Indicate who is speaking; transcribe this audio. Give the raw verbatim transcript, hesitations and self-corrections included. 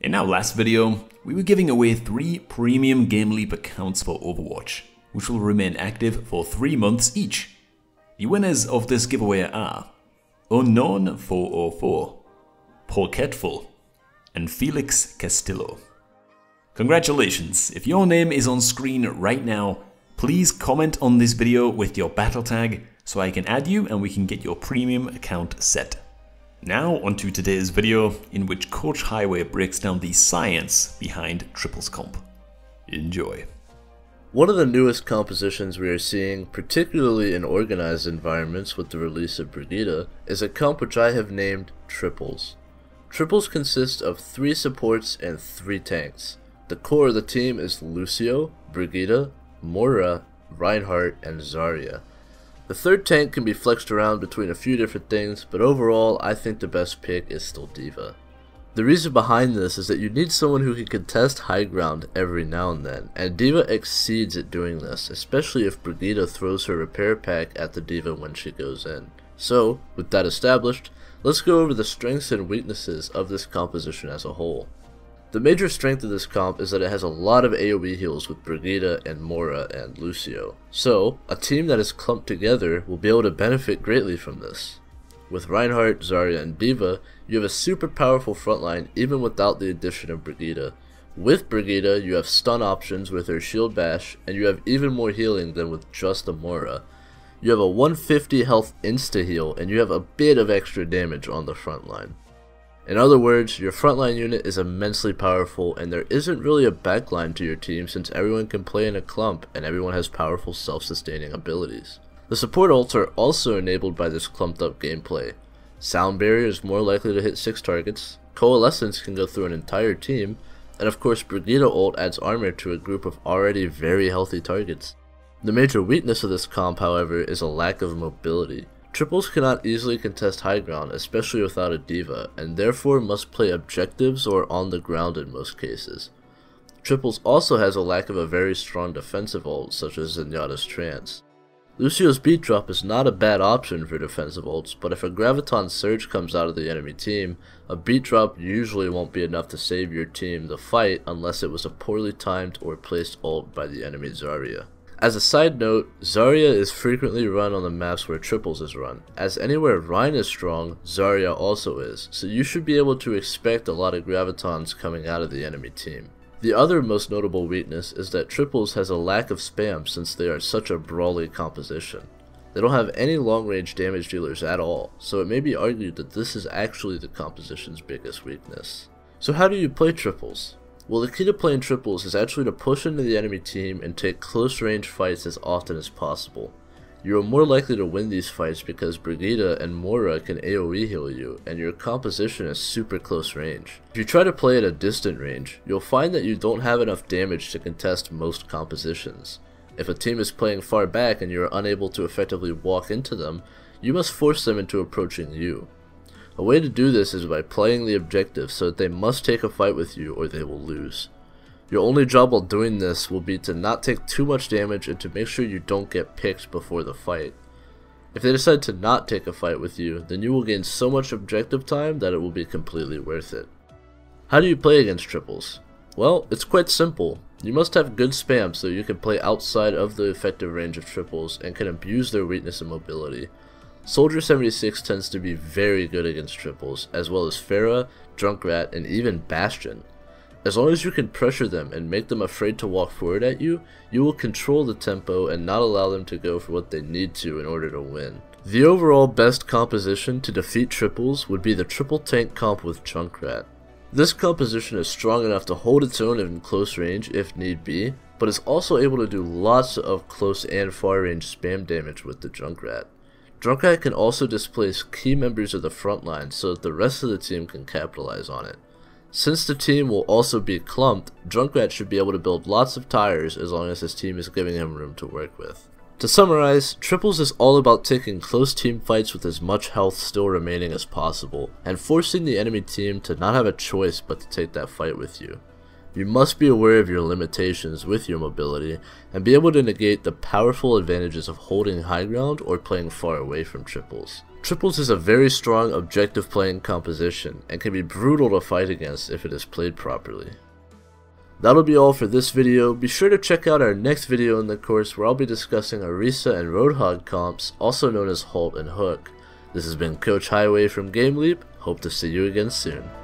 Speaker 1: In our last video, we were giving away three premium GameLeap accounts for Overwatch, which will remain active for three months each. The winners of this giveaway are Unknown four oh four, Porketful, and Felix Castillo. Congratulations! If your name is on screen right now, please comment on this video with your battle tag so I can add you and we can get your premium account set. Now onto today's video, in which Coach Highway breaks down the science behind triples comp. Enjoy.
Speaker 2: One of the newest compositions we are seeing, particularly in organized environments with the release of Brigitte, is a comp which I have named Triples. Triples consist of three supports and three tanks. The core of the team is Lucio, Brigitte, Moira, Reinhardt, and Zarya. The third tank can be flexed around between a few different things, but overall I think the best pick is still D.Va. The reason behind this is that you need someone who can contest high ground every now and then, and D.Va exceeds at doing this, especially if Brigitte throws her repair pack at the D.Va when she goes in. So, with that established, let's go over the strengths and weaknesses of this composition as a whole. The major strength of this comp is that it has a lot of AoE heals with Brigitte and Moira and Lucio. So, a team that is clumped together will be able to benefit greatly from this. With Reinhardt, Zarya, and D.Va, you have a super powerful frontline even without the addition of Brigitte. With Brigitte, you have stun options with her shield bash, and you have even more healing than with just a Moira. You have a one hundred fifty health insta-heal, and you have a bit of extra damage on the frontline. In other words, your frontline unit is immensely powerful, and there isn't really a backline to your team since everyone can play in a clump and everyone has powerful self-sustaining abilities. The support ults are also enabled by this clumped up gameplay. Sound Barrier is more likely to hit six targets, Coalescence can go through an entire team, and of course Brigitte ult adds armor to a group of already very healthy targets. The major weakness of this comp, however, is a lack of mobility. Triples cannot easily contest high ground, especially without a D.Va, and therefore must play objectives or on the ground in most cases. Triples also has a lack of a very strong defensive ult, such as Zenyatta's Trance. Lucio's Beat Drop is not a bad option for defensive ults, but if a Graviton Surge comes out of the enemy team, a Beat Drop usually won't be enough to save your team the fight unless it was a poorly timed or placed ult by the enemy Zarya. As a side note, Zarya is frequently run on the maps where Triples is run, as anywhere Rein is strong, Zarya also is, so you should be able to expect a lot of Gravitons coming out of the enemy team. The other most notable weakness is that Triples has a lack of spam since they are such a brawly composition. They don't have any long range damage dealers at all, so it may be argued that this is actually the composition's biggest weakness. So how do you play Triples? Well, the key to playing Triples is actually to push into the enemy team and take close range fights as often as possible. You are more likely to win these fights because Brigitte and Moira can AoE heal you, and your composition is super close range. If you try to play at a distant range, you'll find that you don't have enough damage to contest most compositions. If a team is playing far back and you are unable to effectively walk into them, you must force them into approaching you. A way to do this is by playing the objective so that they must take a fight with you or they will lose. Your only job while doing this will be to not take too much damage and to make sure you don't get picked before the fight. If they decide to not take a fight with you, then you will gain so much objective time that it will be completely worth it. How do you play against Triples? Well, it's quite simple. You must have good spam so you can play outside of the effective range of Triples and can abuse their weakness and mobility. Soldier seventy-six tends to be very good against Triples, as well as Pharah, Junkrat, and even Bastion. As long as you can pressure them and make them afraid to walk forward at you, you will control the tempo and not allow them to go for what they need to in order to win. The overall best composition to defeat Triples would be the triple tank comp with Junkrat. This composition is strong enough to hold its own in close range if need be, but is also able to do lots of close and far range spam damage with the Junkrat. Junkrat can also displace key members of the front line so that the rest of the team can capitalize on it. Since the team will also be clumped, Junkrat should be able to build lots of tires as long as his team is giving him room to work with. To summarize, Triples is all about taking close team fights with as much health still remaining as possible, and forcing the enemy team to not have a choice but to take that fight with you. You must be aware of your limitations with your mobility, and be able to negate the powerful advantages of holding high ground or playing far away from Triples. Triples is a very strong objective playing composition and can be brutal to fight against if it is played properly. That'll be all for this video. Be sure to check out our next video in the course where I'll be discussing Orisa and Roadhog comps, also known as Halt and Hook. This has been Coach Highway from GameLeap. Hope to see you again soon.